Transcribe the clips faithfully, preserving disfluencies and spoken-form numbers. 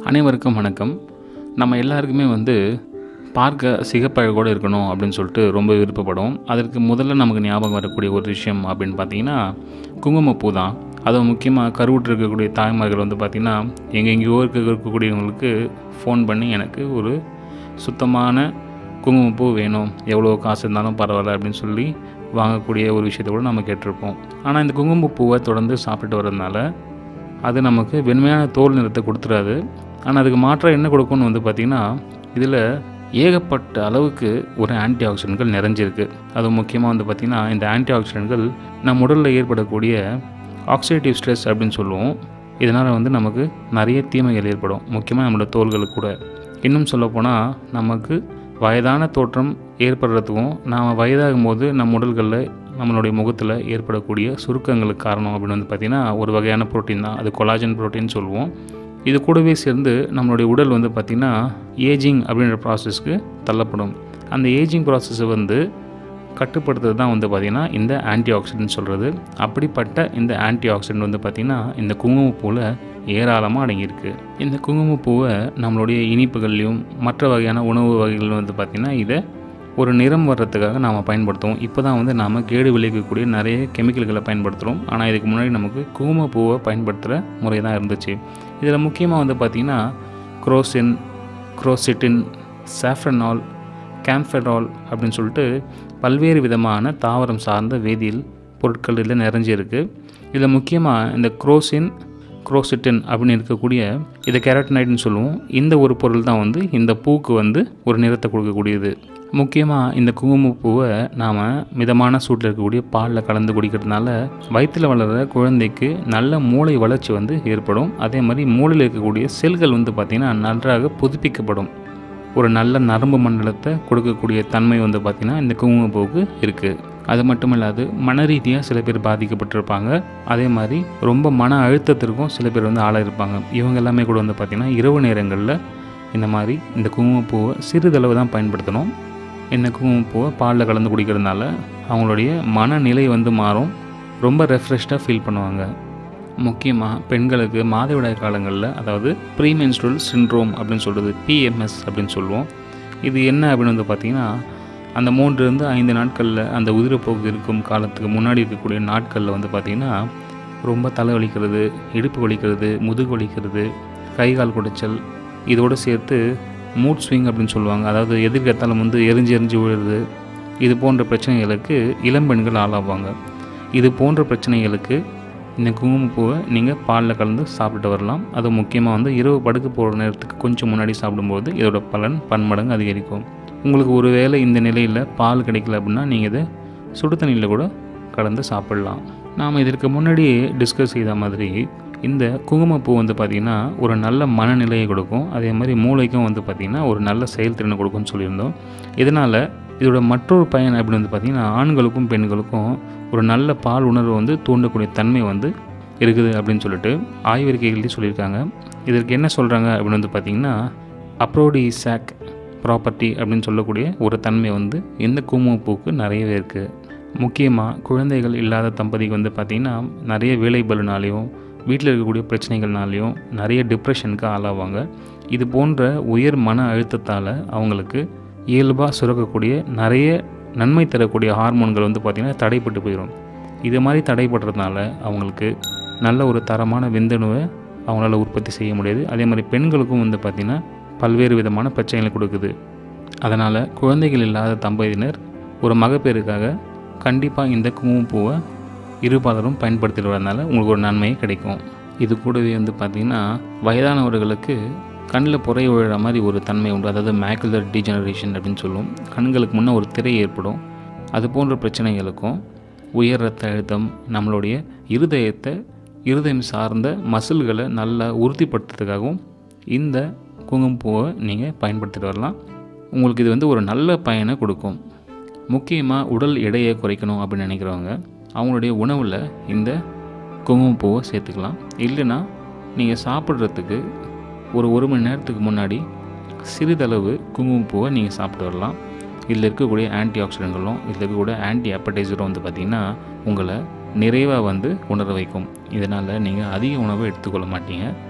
அனைவருக்கும் வணக்கம். நம்ம எல்லாருக்குமே வந்து பார்க்க சிகப்பழகோடு இருக்கணும் அப்படின்னு சொல்லிட்டு ரொம்ப விருப்பப்படுவோம். அதற்கு முதல்ல நமக்கு ஞாபகம் வரக்கூடிய ஒரு விஷயம் அப்படின்னு பார்த்தீங்கன்னா குங்குமப்பூ தான். அதுவும் முக்கியமாக கருவுற்று இருக்கக்கூடிய தாய்மார்கள் வந்து பார்த்திங்கன்னா எங்கெங்கேயோ இருக்க இருக்கக்கூடியவங்களுக்கு ஃபோன் பண்ணி எனக்கு ஒரு சுத்தமான குங்குமப்பூ வேணும், எவ்வளோ காசு இருந்தாலும் பரவாயில்ல அப்படின்னு சொல்லி வாங்கக்கூடிய ஒரு விஷயத்தை கூட நம்ம கேட்டிருப்போம். ஆனால் இந்த குங்குமப்பூவை தொடர்ந்து சாப்பிட்டு வர்றதுனால அது நமக்கு வெண்மையான தோல் நிறத்தை கொடுத்துடாது. ஆனால் அதுக்கு மாற்றம் என்ன கொடுக்கும்னு வந்து பார்த்திங்கன்னா இதில் ஏகப்பட்ட அளவுக்கு ஒரு ஆன்டி ஆக்சிடென்ட்கள் நிறைஞ்சிருக்கு. அதுவும் முக்கியமாக வந்து பார்த்திங்கன்னா இந்த ஆன்டி ஆக்சிடென்ட்கள் நம் உடலில் ஏற்படக்கூடிய ஆக்சிடேட்டிவ் ஸ்ட்ரெஸ் அப்படின்னு சொல்லுவோம். இதனால் வந்து நமக்கு நிறைய தீமைகள் ஏற்படும், முக்கியமாக நம்மளோட தோள்களுக்கு கூட. இன்னும் சொல்லப்போனால் நமக்கு வயதான தோற்றம் ஏற்படுறதுக்கும் நாம் வயதாகும் போது நம் உடல்களில் நம்மளுடைய முகத்தில் ஏற்படக்கூடிய சுருக்கங்களுக்கு காரணம் அப்படின்னு வந்து பார்த்திங்கன்னா ஒரு வகையான புரோட்டீன் தான். அது கொலாஜன் புரோட்டீன் சொல்லுவோம். இது கூடவே சேர்ந்து நம்மளுடைய உடல் வந்து பார்த்திங்கன்னா ஏஜிங் அப்படின்ற ப்ராசஸ்க்கு தள்ளப்படும். அந்த ஏஜிங் ப்ராசஸை வந்து கட்டுப்படுத்துறது தான் வந்து பார்த்திங்கன்னா இந்த ஆன்டி ஆக்சிடென்ட் சொல்கிறது. அப்படிப்பட்ட இந்த ஆன்டி ஆக்சிடென்ட் வந்து பார்த்திங்கன்னா இந்த குங்குமப்பூவில் ஏராளமாக அடங்கியிருக்கு. இந்த குங்குமப்பூவை நம்மளுடைய இனிப்புகள்லையும் மற்ற வகையான உணவு வகைகள் வந்து பார்த்திங்கன்னா இதை ஒரு நிறம் வர்றதுக்காக நாம் பயன்படுத்துவோம். இப்போ தான் வந்து நாம் கேடு விளைவிக்கக்கூடிய நிறைய கெமிக்கல்களை பயன்படுத்துகிறோம். ஆனால் இதுக்கு முன்னாடி நமக்கு குங்குமப்பூவை பயன்படுத்துகிற முறை தான் இருந்துச்சு. இதில் முக்கியமாக வந்து பார்த்திங்கன்னா குரோசின், குரோசிட்டின், சாஃப்ரனால், கேம்ஃபெரால் அப்படின்னு சொல்லிட்டு பல்வேறு விதமான தாவரம் சார்ந்த வேதியியல் பொருட்கள் இதில் நிறைஞ்சிருக்கு. இதில் முக்கியமாக இந்த குரோசின், குரோசிட்டின் அப்படின்னு இருக்கக்கூடிய இதை கேரட்டனைட்னு சொல்லுவோம். இந்த ஒரு பொருள் தான் வந்து இந்த பூக்கு வந்து ஒரு நிறத்தை கொடுக்கக்கூடியது. முக்கியமாக இந்த குங்குமப்பூவை நாம் மிதமான சூட்டில் இருக்கக்கூடிய பாலில் கலந்து குடிக்கிறதுனால வயிற்றில் வளர்கிற குழந்தைக்கு நல்ல மூளை வளர்ச்சி வந்து ஏற்படும். அதே மாதிரி மூளையில் இருக்கக்கூடிய செல்கள் வந்து பார்த்திங்கன்னா நன்றாக புதுப்பிக்கப்படும். ஒரு நல்ல நரம்பு மண்டலத்தை கொடுக்கக்கூடிய தன்மை வந்து பார்த்திங்கன்னா இந்த குங்குமப்பூவுக்கு இருக்குது. அது மட்டும் இல்லாது மன ரீதியாக சில பேர் பாதிக்கப்பட்டிருப்பாங்க. அதே மாதிரி ரொம்ப மன அழுத்தத்திற்கும் சில பேர் வந்து ஆளாயிருப்பாங்க. இவங்க எல்லாமே கூட வந்து பார்த்திங்கன்னா இரவு நேரங்களில் இந்த மாதிரி இந்த குங்குமப்பூவை சிறிதளவு தான் பயன்படுத்தணும். இந்த குங்குமப்பூவை பாலில் கலந்து குடிக்கிறதுனால அவங்களுடைய மனநிலை வந்து மாறும், ரொம்ப ரெஃப்ரெஷ்டாக ஃபீல் பண்ணுவாங்க. முக்கியமாக பெண்களுக்கு மாதவிடாய் காலங்களில், அதாவது ப்ரீமென்ஸ்ட்ரல் சிண்ட்ரோம் அப்படின்னு சொல்கிறது, பிஎம்எஸ் அப்படின்னு சொல்லுவோம். இது என்ன அப்படின்னு வந்து பார்த்திங்கன்னா அந்த மூன்றுலேருந்து ஐந்து நாட்களில் அந்த உதிரப்போக்கு இருக்கும் காலத்துக்கு முன்னாடி இருக்கக்கூடிய நாட்களில் வந்து பார்த்திங்கன்னா ரொம்ப தலை வலிக்கிறது, இடுப்பு வலிக்கிறது, முதுகு வலிக்கிறது, கை கால் குடைச்சல், இதோடு சேர்த்து மூட் ஸ்விங் அப்படின்னு சொல்லுவாங்க. அதாவது எதிர்கத்தாலும் வந்து எரிஞ்சு எரிஞ்சு விழுறது, இது போன்ற பிரச்சனைகளுக்கு இளம்பெண்கள் ஆளாவாங்க. இது போன்ற பிரச்சனைகளுக்கு இந்த குங்குமப்பூவை நீங்கள் பாலில் கலந்து சாப்பிட்டு வரலாம். அது முக்கியமாக வந்து இரவு படுக்க போகிற நேரத்துக்கு கொஞ்சம் முன்னாடி சாப்பிடும்போது இதோட பலன் பன்மடங்கு அதிகரிக்கும். உங்களுக்கு ஒரு வேளை இந்த நிலையில் பால் கிடைக்கல அப்படின்னா நீங்கள் இதை சுடு தண்ணியில் கூட கலந்து சாப்பிட்லாம். நாம் இதற்கு முன்னாடி டிஸ்கஸ் செய்த மாதிரி இந்த குங்குமப்பூ வந்து பார்த்திங்கன்னா ஒரு நல்ல மனநிலையை கொடுக்கும். அதே மாதிரி மூளைக்கும் வந்து பார்த்திங்கன்னா ஒரு நல்ல செயல்திறனை கொடுக்கும்னு சொல்லியிருந்தோம். இதனால் இதோட மற்றொரு பயன் அப்படின்னு வந்து பார்த்திங்கன்னா ஆண்களுக்கும் பெண்களுக்கும் ஒரு நல்ல பால் உணர்வு வந்து தூண்டக்கூடிய தன்மை வந்து இருக்குது அப்படின்னு சொல்லிட்டு ஆய்வறிக்கைகள்லேயும் சொல்லியிருக்காங்க. இதற்கு என்ன சொல்கிறாங்க அப்படின்னு வந்து பார்த்திங்கன்னா அப்ரோடிசாக் ப்ராப்பர்ட்டி அப்படின்னு சொல்லக்கூடிய ஒரு தன்மை வந்து இந்த குங்குமப்பூக்கு நிறையவே இருக்குது. முக்கியமாக குழந்தைகள் இல்லாத தம்பதிக்கு வந்து பார்த்திங்கன்னா நிறைய வேலைபளுனாலேயும் வீட்டில் இருக்கக்கூடிய பிரச்சனைகள்னாலேயும் நிறைய டிப்ரெஷனுக்கு ஆளாவாங்க. இது போன்ற உயர் மன அழுத்தத்தால் அவங்களுக்கு இயல்பாக சுரக்கக்கூடிய நிறைய நன்மை தரக்கூடிய ஹார்மோன்கள் வந்து பார்த்திங்கன்னா தடைப்பட்டு போயிடும். இது மாதிரி தடைப்படுறதுனால அவங்களுக்கு நல்ல ஒரு தரமான விந்தணுவை அவங்களால உற்பத்தி செய்ய முடியாது. அதே மாதிரி பெண்களுக்கும் வந்து பார்த்திங்கன்னா பல்வேறு விதமான பிரச்சனைகளை கொடுக்குது. அதனால் குழந்தைகள் இல்லாத தம்பதியினர் ஒரு மகப்பேறுக்காக கண்டிப்பாக இந்த குங்குமப்பூவை இருபாலரும் பயன்படுத்திட்டு வரதுனால உங்களுக்கு ஒரு நன்மை கிடைக்கும். இது கூடவே வந்து பார்த்திங்கன்னா வயதானவர்களுக்கு கண்ணில் புரை விழுற மாதிரி ஒரு தன்மை உண்டு. அதாவது மேக்குலர் டீஜெனரேஷன் அப்படின்னு சொல்லுவோம். கண்களுக்கு முன்னே ஒரு திரை ஏற்படும். அது போன்ற பிரச்சனைகளுக்கும் உயர் ரத்த அழுத்தம், நம்மளுடைய இருதயத்தை இருதயம் சார்ந்த மசில்களை நல்லா உறுதிப்படுத்துறதுக்காகவும் இந்த குங்குமப்பூவை நீங்கள் பயன்படுத்திட்டு வரலாம். உங்களுக்கு இது வந்து ஒரு நல்ல பயனை கொடுக்கும். முக்கியமாக உடல் எடையை குறைக்கணும் அப்படின்னு நினைக்கிறவங்க அவங்களுடைய உணவில் இந்த குங்குமப்பூவை சேர்த்துக்கலாம். இல்லைன்னா நீங்கள் சாப்பிட்றதுக்கு ஒரு ஒரு மணி நேரத்துக்கு முன்னாடி சிறிதளவு குங்குமப்பூவை நீங்கள் சாப்பிட்டு வரலாம். இதில் இருக்கக்கூடிய ஆன்டி ஆக்சிடென்ட்களும் இதில் இருக்கக்கூடிய ஆன்டி அப்படைசரும் வந்து பார்த்திங்கன்னா உங்களை நிறைவாக வந்து உணர வைக்கும். இதனால் நீங்கள் அதிக உணவை எடுத்துக்கொள்ள மாட்டீங்க.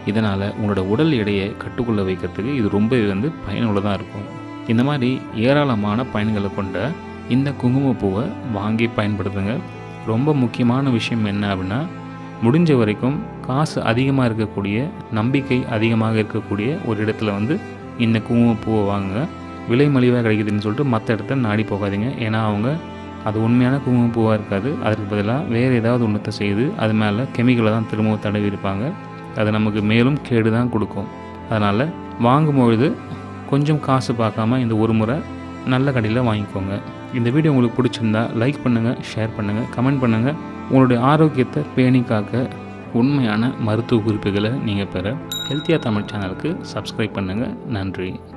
இதனால் உங்களோட உடல் எடையை கட்டுக்குள்ளே வைக்கிறதுக்கு இது ரொம்பவே வந்து பயனுள்ளதாக இருக்கும். இந்த மாதிரி ஏராளமான பயன்களை கொண்ட இந்த குங்குமப்பூவை வாங்கி பயன்படுத்துங்க. ரொம்ப முக்கியமான விஷயம் என்ன அப்படின்னா, முடிஞ்ச வரைக்கும் காசு அதிகமாக இருக்கக்கூடிய, நம்பிக்கை அதிகமாக இருக்கக்கூடிய ஒரு இடத்துல வந்து இந்த குங்குமப்பூவை வாங்குங்க. விலை மலிவாக கிடைக்குதுன்னு சொல்லிட்டு மற்ற இடத்த நாடி போகாதீங்க. ஏன்னா அவங்க அது உண்மையான குங்குமப்பூவாக இருக்காது. அதற்கு பதிலாக வேறு ஏதாவது ஒன்றத்தை செய்து அது மேலே கெமிக்கலை தான் திரும்பவும் தடவி இருப்பாங்க. அது நமக்கு மேலும் கேடு தான் கொடுக்கும். அதனால் வாங்கும்பொழுது கொஞ்சம் காசு பார்க்காம இந்த ஒரு முறை நல்ல கடையில் வாங்கிக்கோங்க. இந்த வீடியோ உங்களுக்கு பிடிச்சிருந்தா லைக் பண்ணுங்கள், ஷேர் பண்ணுங்கள், கமெண்ட் பண்ணுங்கள். உங்களுடைய ஆரோக்கியத்தை பேணி காக்க உண்மையான மருத்துவ குறிப்புகளை நீங்கள் பெற ஹெல்த்தியா தமிழ் சேனலுக்கு சப்ஸ்கிரைப் பண்ணுங்கள். நன்றி.